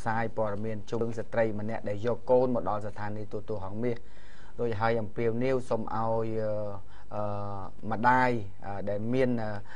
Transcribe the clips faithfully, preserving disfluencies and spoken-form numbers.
sai bỏ miền trung sẽ tây mà nè để vô côn một đòn sẽ thành đi tụ tụ hỏng miệt rồi hai em priêu nêu xong ao mà đai để miền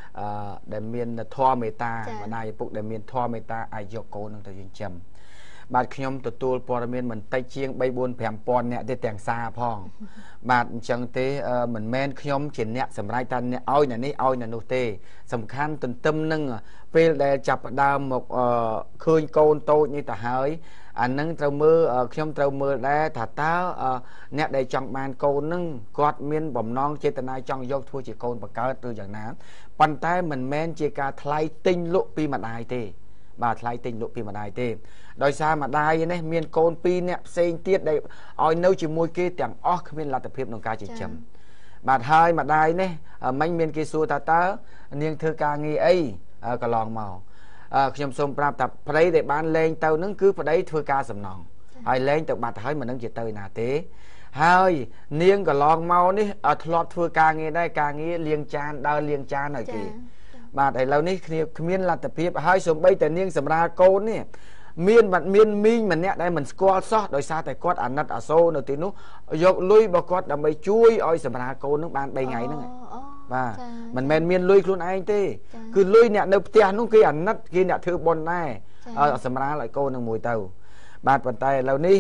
để miền thoa mê ta mà đai phục để miền thoa mê ta ai vô côn nó thời chậm bạn nhom tụ tụ bỏ miền mình tay chiêng bay buôn phèm pon nè để tèng xa phong bạn chẳng thế mình men nhom chỉ nè sầm rai tan nè oi nè ní oi nè nô tê sầm khăn tuần tâm nâng về để chập đào một khơi côn tôi như ta hỏi anh nâng trâu mưa nhom trâu mưa để thả táo nè để chọn bàn côn nâng quạt miên bầm non chế tên ai chọn vô thua chỉ côn và cao từ dạng ná bàn tay mình men chỉ cả thay tinh lộ pi mặt ai tê bà thay tinh lộ pi mặt ai tê đôi xa mà đai này miền côn pi nè xây tiết đây oi nấu chỉ môi kia tiếng óc miền là tập hiệp nông ca chỉ chấm bà hai mà đai này mấy miền kia xua ta ta niềng thưa ca nghi ấy cả lòn màu nhom xôm prap tập đấy để ban lên tàu nứng cứ đấy thưa ca sầm nòng hai lên tập bà thấy mà nứng chỉ tơi nà thế hai niềng cả lòn màu ní ở thọt thưa ca nghi đây ca nghi liêng chan đau liêng chan ở kì bà thầy lâu ní miền là tập hiệp hai xôm bay tại niềng sầm ra côn nè miên bạn miên minh mình nè đây mình squat sót đôi xa tại quát ảnh nát ở sâu đầu tiên nó dọc lui bao quát đầm bay chui oi sầm ra cô nước ban bay ngày nữa và mình men miên lui luôn anh tê cứ lui nè đâu tiền nó kia ảnh nát kia nè thư bon này ở sầm ra lại cô nước mùi tàu bàn bàn tay lâu ní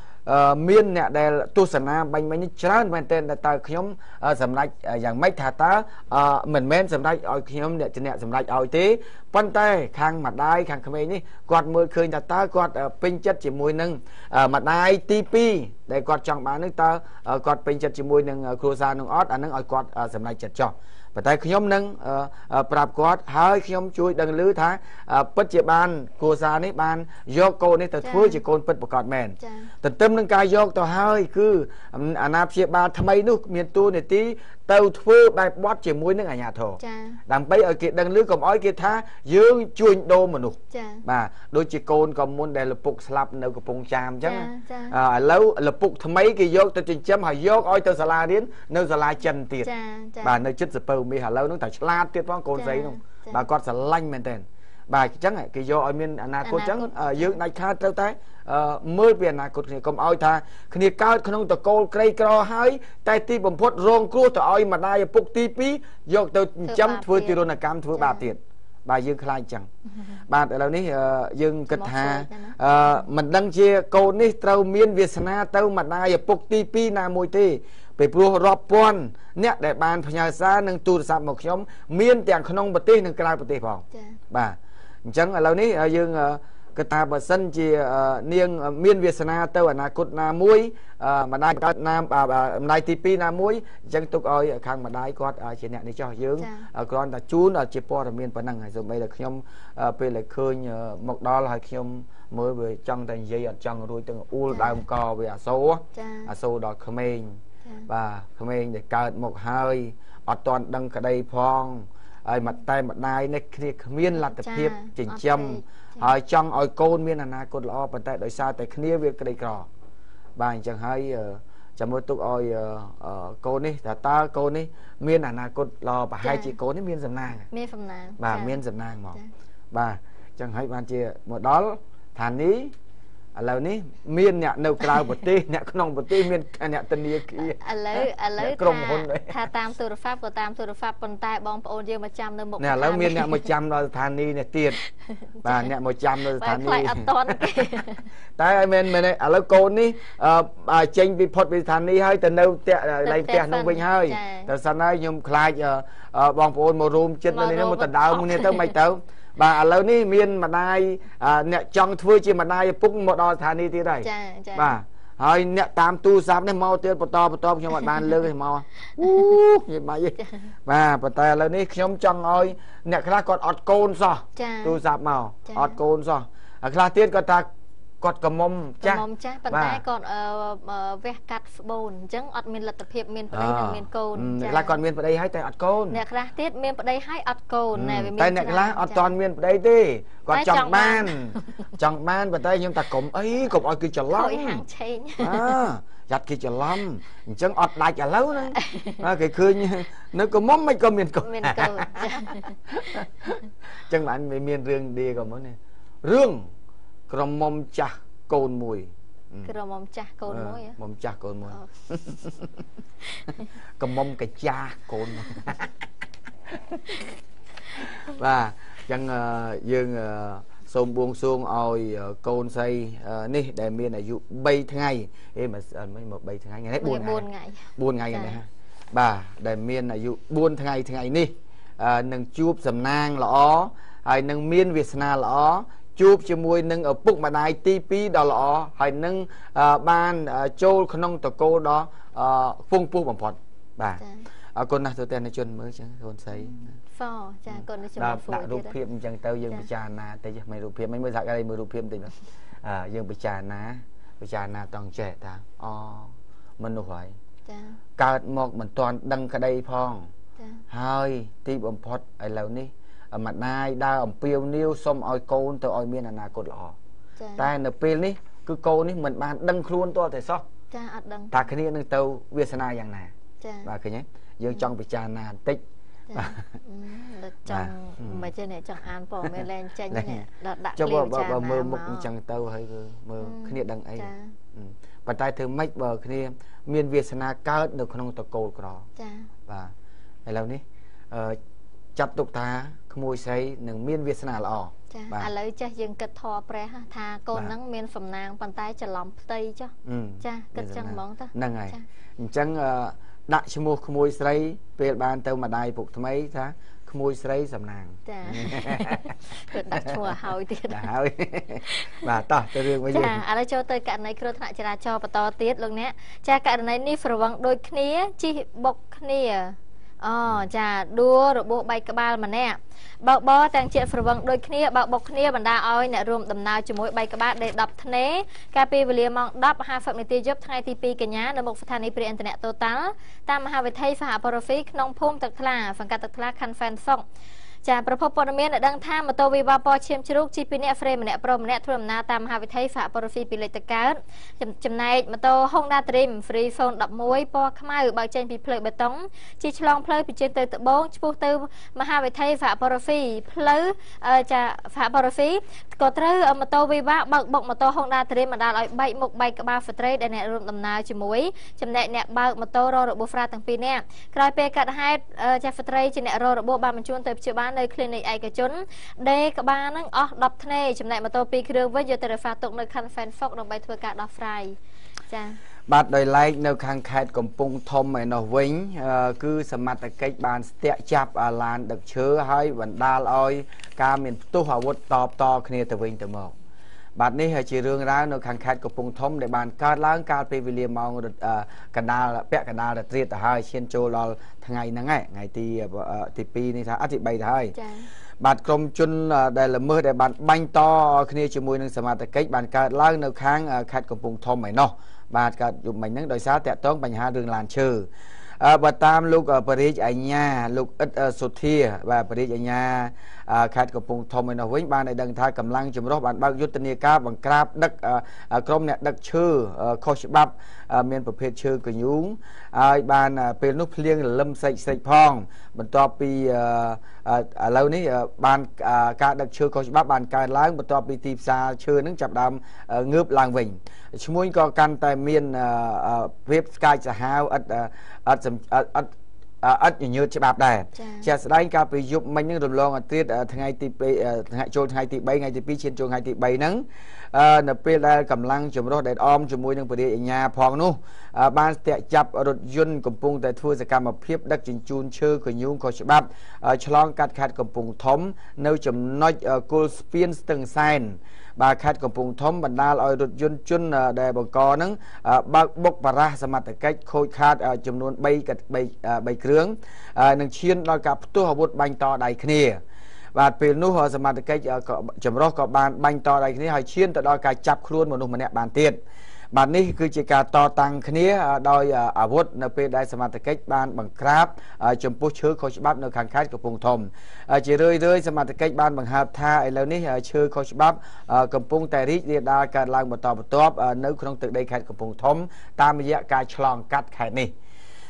miên nè đây tu sân nam bánh bánh trơn bên tên là tàu nhóm sầm lại dạng mấy thà tá mình men sầm lại oi nhóm nè trên nè sầm lại oi té bàn tay khang mặt đai khang khmer ní quạt mưa khơi thà tá quạt pin chất chỉ mùi nâng mặt đai tivi để quạt trong bán nước ta quạt pin chất chỉ mùi nâng cruza nâng ót anh nâng oi quạt sầm lại chật cho và tại nhóm nâng prap quạt hai nhóm chui đằng lưới thái bất chỉ ban cruza ní ban do cô ní từ thua chỉ côn bất bạc quạt mền từ tâm nâng cài do tao hai cứ anh áp chia ba tham mấy nước miền tu này tí tàu thua bài bót chỉ muối nước ở nhà thổ đằng bây ở kia đằng lưới còn ói kia tha dương chuồn đô mà nụ bà đôi chỉ côn còn muốn để lập phục slap nấu cái bông chàm chứ lâu lập phục tham mấy kia do tao trình chấm hỏi do ói tao sala đến nơi sala chân tiệt bà nơi chất sập mi hà lâu nó tại la tiệt phong côn giấy không bà con sẽ lanh men tên bà chắc này cái do ở miền anh cô trắng dương này khá trâu tay mới về này cột này còn oi tha khi cao không tao cô cây cò hai tay ti bầm phốt rong cua tao oi mà đai phục ti pi do tao chấm thưa ti là cam thưa bà tiền bà dương khai chẳng bà tại đâu ní dương kịch hà mình đăng chia cô ní trâu miền Việt Nam tao mà đai phục ti pi na mùi tiไปปลัวรอบปอนเนี่ยแต่บานพญาซาหนึ่งตูดสามหมกย้อมเมียนแต่งขนมปฏิหนึ่งกลายปฏิพองบ่าจังเรานี้ยังกตาบสันจีเนียงเมียนเวียสนาเตอร์นาคุดนามวยมาได้ก็นามนายทีปีนามวยจังตุกอ้อยข้างมาได้ก็เช่นนี้จ่อยืงก่อนแต่จูนจีปอร์เมียนปนังไงส่วนไปเลยขยมเป็นเลยเคยหมกดอลให้ขยมmới về trong thành dây trong rồi từng u đàm cò về số số đọt khmer và khmer để cợt một hơi ở toàn đăng cả đây phong ai mặt tay mặt đai này miên là tập hiệp chỉnh châm ở trong ở côn miên là na côn lo bàn tay đội xa tại khnia việc cái đây cò bà chẳng hay chẳng một tục oi côn đi là ta côn đi miên là na côn lo và hai chị côn đi miên dầm nàng bà miên dầm nàng mà bà chẳng hay ban chia một đó thản ní lâu ní miên nhẹ nấu cào bột tê nhẹ nòng bột tê miên nhẹ tân đi kia lấy lấy tha tam từ pháp của tam từ pháp phần tai bong ôn riêng một trăm nơi một nè lấy miên nhẹ một trăm rồi thản ní nè tiền và nhẹ một trăm rồi thản ní tại ai miên miên này à lấy côn ní à tranh bị phật bị thản ní hơi từ nấu tẹt lấy tẹt nông bình hơi từ sáng nay nhung khai bong ôn một room chết lên nó một tận đào nên tới mấy tàu bà lâu ní miên mà đai nè trong thưa chi mà đai phúc một đo thà ní tí đây bà hơi nè tam tu sám này mau tiền bột to bột to cho mọi bàn lương thì mau như vậy bà bà ta lâu ní nhóm trong ơi nè khác còn ọt côn sao tu sám màu ọt côn sao khác tiên còn ta còn cầm mông cha mông cha bàn tay còn vẽ cắt bồn chẳng ọt miên là tập hiệp miên ở đây là miên côn là còn miên ở đây hay tại ọt côn nè ra tiết miên ở đây hay ọt côn này tại nè là ọt toàn miên ở đây đi còn chọn ban chọn ban bàn tay nhưng ta cũng ấy cũng oi kia chọn lắm giặt kia chọn lắm chẳng ọt lại cả lâu nữa cái khơi nó có mắm mấy con miên côn chẳng bạn miên rương đi còn món này rương ក្រមុំចាស់កូនមួយក្រមុំចាស់កូនមួយមុំចាស់កូនមួយ ក្រមុំកាចាស់កូន បាទអញ្ចឹងយើងសូមបួងសួងឲ្យកូនស្រីនេះដែលមានអាយុ 3 ថ្ងៃអេមិនមិនមក 3 ថ្ងៃថ្ងៃនេះ 4 ថ្ងៃ 4 ថ្ងៃនេះហ่าបាទដែលមានអាយុ 4 ថ្ងៃថ្ងៃនេះនឹងជួបសំណាងល្អហើយនឹងមានវាសនាល្អជួបជាមួយនឹងឪពុកម្ដាយទី 2 ដ៏ល្អហើយនឹងបានចូលក្នុងតកូលដ៏ខ្ពង់ខ្ពស់បំផុតបាទអរគុណណាស់ទូទាំងជនមើលចឹងកូនស្រីហ្វចាកូនជំរាបសួរដាក់រូបភាពអញ្ចឹងទៅយើងពិចារណាតិចមិនរូបភាពមិនមើលសាក់ឲ្យមើលរូបភាពតិចអឺយើងពិចារណាពិចារណាតង់ចេះតាអូមនុស្សហើយចាកើតមកមិនទាន់ដឹងក្តីផងចាហើយទីបំផុតឥឡូវនេះម្ដាយដើរអំពាវនាវសុំឲ្យកូនទៅឲ្យមានអនាគតល្អតែនៅពេលនេះគឺកូននេះមិនបានដឹងខ្លួនទាល់តែសោះចាអត់ដឹងតាគ្នានឹងទៅវាសនាយ៉ាងណាចាបាទឃើញទេយើងចង់ពិចារណាបន្តិច ចង់មិនចេះអ្នកចង់អានព័ត៌មានលែងចេញដល់ដាក់គ្លៀបចាបើមើលមុខអញ្ចឹងទៅហើយគឺមើលគ្នាដឹងអីប៉ុន្តែធ្វើម៉េចបើគ្នាមានវាសនាកើតនៅក្នុងតកូលក្រចាបាទឥឡូវនេះចាត់ទុកថាក្មួយស្រីនឹងមានវាសនាល្អចាឥឡូវចេះយើងគិតធေါ်ព្រះថាកូនហ្នឹងមានសំណាងប៉ុន្តែច្រឡំផ្ទៃចុះចាគិតចឹងហ្មងទៅហ្នឹងហើយអញ្ចឹង ដាក់ឈ្មោះក្មួយស្រីពេលបានទៅម្ដាយពុកថ្មីថាក្មួយស្រីសំណាងចាគឺដាក់ឈ្មោះឲ្យទៀតហើយបាទតោះទៅរឿងវិញចាឥឡូវចូលទៅករណីគ្រោះថ្នាក់ចរាចរណ៍បន្តទៀតលោកអ្នកចាករណីនេះស្រវឹងដូចគ្នាជិះបុកគ្នាអូចាដួលរបួសបែកក្បាលម្នាក់បើកបរទាំងជាតិស្រវឹងដូចគ្នាបើកបុកគ្នាបណ្ដាឲ្យអ្នករួមដំណើរជាមួយបែកក្បាលដេដប់ធ្នេកាលពីវេលាម៉ោង ដប់ហាសិបនាទីយប់ថ្ងៃទី 2 កញ្ញានៅមុខស្ថានីយ៍ព្រីអ៊ីនធឺណិត Total តាមមហាវិថីសហព័រហ្វីក្នុងភូមិទឹកថ្លាសង្កាត់ទឹកថ្លាខណ្ឌហ្វែនសុក ចាប្រភពព័ត៌មានដឹងថាម៉ូតូវិវ៉ាពណ៌ឈាមជ្រូកជិះពីអ្នកហ្វ្រេម្នាក់ប្រុសម្នាក់ធ្វើដំណើរតាមមហាវិថីសហព័រហ្វីពីលេខតកើតចំណែកម៉ូតូ Honda Dream Free Phone 11ពណ៌ខ្មៅបើកចេញពីផ្លូវបេតុងជិះឆ្លងផ្លូវពីជើងទៅត្បូងឆ្ពោះទៅមហាវិថីសហព័រហ្វីផ្លូវចាសហព័រហ្វីក៏ត្រូវម៉ូតូវិវ៉ាបើកបុកម៉ូតូ Honda Dream បណ្ដាលឲ្យបែកមុខបែកក្បាលហ្វ្រេដែលអ្នករួមដំណើរជាមួយចំណែកអ្នកបើកម៉ូតូររបួសហ្វ្រាទាំងពីរនាក់ក្រោយពេលកាត់ហេតុចាហ្វ្រេជាអ្នកររបួសបានបញ្ជូនទៅព្យាបាលនៅ clinic ឯកជនដេក្បាលនឹងអស់ ដប់ធ្នេចំណែកម៉ូតូ ពីរគ្រឿងវិញយកទៅរក្សាទុកនៅខណ្ឌ Fan Fox ដើម្បីធ្វើការដោះស្រាយចាបាទដោយឡែកនៅខាងខេត្តកំពង់ធំឯនោះវិញគឺសមត្ថកិច្ចបានស្ទាក់ចាប់ឡានដឹកឈើហើយបណ្ដាលឲ្យការមានផ្ទុះអាវុធតបតគ្នាទៅវិញទៅមកបាទនេះជារឿងរ៉ាវនៅខាងខេត្តកំពង់ធំដែលបានកើតឡើងកាលពីវេលាម៉ោងកណ្ដាលពាក់កណ្ដាលរាត្រីទៅហើយឈានចូលដល់ថ្ងៃហ្នឹងឯងថ្ងៃទីទី 2 នេះថាអត់ទី 3 ទៅហើយចា៎បាទក្រុមជនដែលល្មើសដែលបានបាញ់តគ្នាជាមួយនឹងសមត្ថកិច្ចបានកើតឡើងនៅខាងខេត្តកំពង់ធំឯណោះបាទកើតយប់មិញហ្នឹងដោយសារតាក់ទងបញ្ហារឿងឡានឈើបើតាមលោកបរិយាអញ្ញាលោកអ៊ិតសុធាបាទបរិយាអញ្ញាខេត្តកំពង់ធំឯនោះវិញបានឲ្យដឹងថាកម្លាំងចម្រុះបានបើកយុទ្ធនាការបង្ក្រាបដឹកក្រុមអ្នកដឹកឈើខុសច្បាប់មានប្រភេទឈើកញ្ញូងហើយបានពេលនោះភ្លៀងរលឹមសេចសេចផងបន្ទាប់ពីឥឡូវនេះបានការដឹកឈើខុសច្បាប់បានកើតឡើងបន្ទាប់ពីទីផ្សារឈើនឹងចាប់ដើមងើបឡើងវិញឈ្មួញក៏កាន់តែមានភាពស្កាចសាហាវឥតឥតឥតអត់ញញើតច្បាប់ដែរជាស្ដែងកាលពីយប់មិញនឹងរំលងអត្រាថ្ងៃទី 2 ថ្ងៃចូលថ្ងៃទី 3 ថ្ងៃទី 2 ឈានចូលថ្ងៃទី 3 ហ្នឹងនៅពេលដែលកម្លាំងចម្រុះដែលអមជាមួយនឹងបរិយាអញ្ញាផងនោះបានស្ទាក់ចាប់រថយន្តកំពុងតែធ្វើសកម្មភាពដឹកជញ្ជូនឈើកញ្ញូងខុសច្បាប់ឆ្លងកាត់ខេត្តកំពង់ធំនៅចំណុចគល់ស្ពានស្ទឹងសែនបាទខេត្តកំពង់ធំបណ្ដាលឲ្យរថយន្តជនដែលបង្កហ្នឹងបើកបុកបារះសមត្ថកិច្ចខូចខាតចំនួន 3 គ្រឿងនឹងឈានដល់ការផ្ទុះអាវុធបាញ់តដៃគ្នាបាទពេលនោះសមត្ថកិច្ចចម្រុះក៏បានបាញ់តដៃគ្នាហើយឈានទៅដល់ការចាប់ខ្លួនមនុស្សម្នាក់បានទៀតបាទនេះគឺជាការតតាំងគ្នាដោយអាវុធនៅពេលដែលសមត្ថកិច្ចបានបង្ក្រាបចំពោះឈើខុសច្បាប់នៅខាងខេត្តកំពង់ធំជារឿយៗសមត្ថកិច្ចបានបង្ហើបថាឥឡូវនេះឈើខុសច្បាប់កំពុងតែរីករាលដាលកើតឡើងបន្តបន្ទាប់នៅក្នុងទឹកដីខេត្តកំពង់ធំតាមរយៈការឆ្លងកាត់ខេត្តនេះ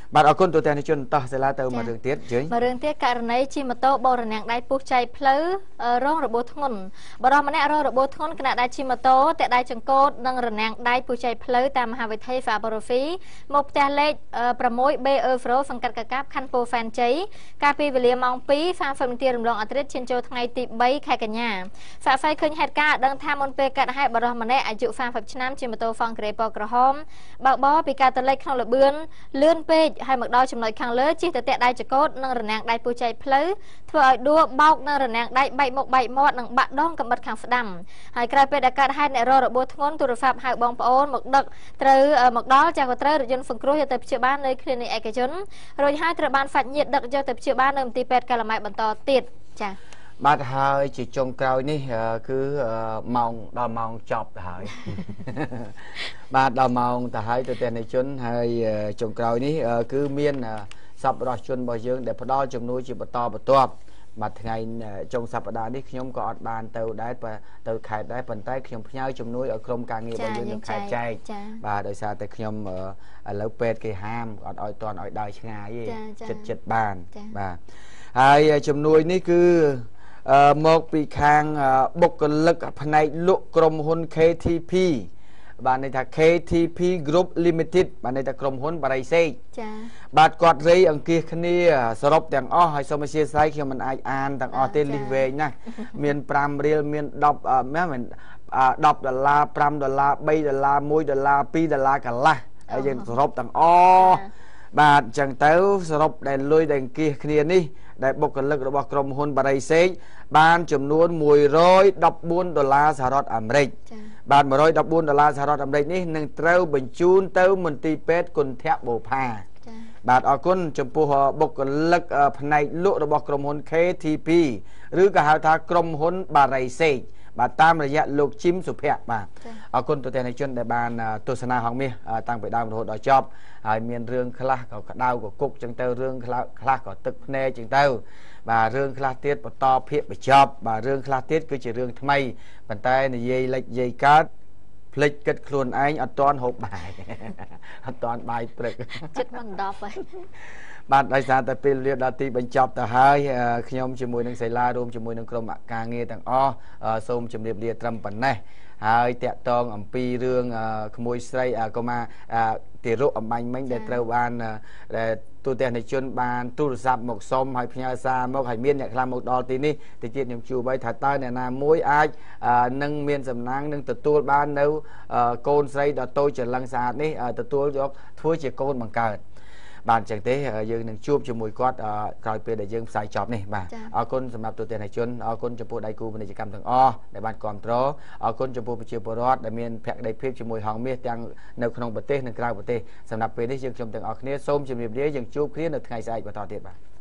បាទអរគុណទូទាំងជនតោះសាឡាទៅមករឿងទៀតជើញមករឿងទៀតករណីជិះម៉ូតូបោរណាំងដៃពុះចៃផ្លូវរងរបួសធ្ងន់បរិសម្នាក់រងរបួសធ្ងន់ខណៈដែលជិះម៉ូតូតែដៃចង្កូតនិងរណាំងដៃពុះចៃផ្លូវតាមមហាវិថីហ្វាបូរ៉ូហ្វីមកផ្ទះលេខ 6 B Euro សង្កាត់កកាបខណ្ឌពោធិ៍សែនជ័យកាលពីវេលាម៉ោង ពីរ សាមសិបនាទីរំលងអត្រិតឈានចូលថ្ងៃទី 3 ខែកញ្ញាហ្វាក់ហ្វៃឃើញហេតុការណ៍ដឹងថាមុនពេលកាត់ហេតុបរិសម្នាក់អាយុ សាមសិប ឆ្នាំជិះម៉ូតូហ្វង់ក្រេពណ៌ក្រហមបើកបរពីការទៅលេខក្នុងលបឿនលឿនពេកហើយមកដល់ចំណុចខាងលើជិះទៅតាក់ដៃចង្កូតនិងរណាំងដៃពុះចៃផ្លូវធ្វើឲ្យដួលបោកនិងរណាំងដៃបែកមុខបែកមាត់និងបាក់ដងកំបិតខាងស្ដាំហើយក្រោយពេលដែលកាត់ហេតុអ្នករងរបួសធ្ងន់ទូរស័ព្ទហៅបងប្អូនមកដឹកត្រូវមកដល់ចាស់ក៏ត្រូវរថយន្តសង្គ្រោះយកទៅព្យាបាលនៅគ្លីនិកឯកជនរួចហើយត្រូវបានហ្វាច់ញាតិដឹកយកទៅព្យាបាលនៅមន្ទីរពេទ្យកាល់ម៉ែបន្តទៀតចា៎បាទហើយជាចុងក្រោយនេះគឺម៉ោងដល់ម៉ោងចប់ទៅហើយបាទដល់ម៉ោងទៅហើយទៅទាំងជនហើយចុងក្រោយនេះគឺមានសប្បុរសជនរបស់យើងដែលផ្ដល់ជំនួយជាបន្តបន្ទាប់បាទថ្ងៃចុងសប្តាហ៍នេះខ្ញុំក៏អត់បានទៅដែរទៅខេត្តដែរប៉ុន្តែខ្ញុំផ្ញើជំនួយឲ្យក្រុមការងាររបស់យើងនៅខេត្តចែកបាទដោយសារតែខ្ញុំឥឡូវពេទ្យគេហាមអត់ឲ្យតន់ឲ្យដើរឆ្ងាយទេចិត្តចិត្តបានបាទហើយជំនួយនេះគឺមកពីខាងបុគ្គលិកផ្នែកលក់ក្រុមហ៊ុន K T P បាទន័យថា K T P Group Limited បាទន័យថាក្រុមហ៊ុនបារីសេកចា៎បាទគាត់រៃអង្គាសគ្នាសរុបទាំងអស់ហើយសូមអធិស្ឋានខ្ញុំមិនអាចអានទាំងអស់ទេលិះវែងណាស់មានប្រាំរៀលមានដប់មិនដប់ដុល្លារប្រាំដុល្លារបីដុល្លារមួយដុល្លារពីរដុល្លារកន្លះហើយយើងសរុបទាំងអស់បាទអញ្ចឹងទៅសរុបដែលលុយដែលអង្គាសគ្នានេះដែលបុគ្គលិករបស់ក្រុមហ៊ុនបារីសេកបានចំនួនមួយរយដប់បួនដុល្លារសហរដ្ឋអាមេរិកបាទមួយរយដប់បួនដុល្លារសហរដ្ឋអាមេរិកនេះនឹងត្រូវបញ្ជូនទៅមន្ទីរពេទ្យគុណធៈបូផាបាទអរគុណចំពោះបុគ្គលិកផ្នែកលក់របស់ក្រុមហ៊ុន K T P ឬក៏ហៅថាក្រុមហ៊ុនបារីសេកបាទតាមរយៈលោកជីមសុភ័ក្របាទអរគុណទូទាំងជនដែលបានទស្សនាហងមាសតាំងពីដើមរហូតដល់ចប់ហើយមានរឿងខ្លះក៏ក្តៅក៏គុកចឹងទៅរឿងខ្លះខ្លះក៏ទឹកភ្នែកចឹងទៅបាទរឿងខ្លះទៀតបន្តភាគបញ្ចប់បាទរឿងខ្លះទៀតគឺជារឿងថ្មីប៉ុន្តែនិយាយលេចនិយាយកើតភ្លេចគិតខ្លួនឯងអត់ទាន់ហូបបាយអត់ទាន់បាយព្រឹកចិត្តមិនដប់ហើយបាទដោយសារតែពេលវេលាដល់ទីបញ្ចប់ទៅហើយខ្ញុំជាមួយនឹងសៃឡារួមជាមួយនឹងក្រុមការងារទាំងអស់សូមជម្រាបលាត្រឹមប៉ុណ្ណេះហើយតាក់ទងអំពីរឿងក្មួយស្រីកុមារទារកអំបញ្ញមិញដែលត្រូវបានដែលទូទាំងជនបានទូរស័ព្ទមកសុំហើយផ្ញើសារមកហើយមានអ្នកខ្លះមកដល់ទីនេះតិចទៀតខ្ញុំជួបឲ្យថាតើអ្នកណាមួយអាចនឹងមានសំណាងនឹងទទួលបាននៅកូនស្រីដ៏តូចច្រឡឹងស្អាតនេះទទួលយកធ្វើជាកូនបង្កើតបាទអញ្ចឹងទេយើងនឹងជួបជាមួយគាត់ក្រោយពេលដែលយើងផ្សាយចប់នេះបាទអរគុណសម្រាប់ទូទាំងជនអរគុណចំពោះដៃគូពាណិជ្ជកម្មទាំងអស់ដែលបានគាំទ្រអរគុណចំពោះប្រជាពលរដ្ឋដែលមានភក្ដីភាពជាមួយហងមាសទាំងនៅក្នុងប្រទេសនិងក្រៅប្រទេសសម្រាប់ពេលនេះយើងខ្ញុំទាំងអស់គ្នាសូមជម្រាបលាយើងជួបគ្នានៅថ្ងៃស្អែកបន្តទៀតបាទ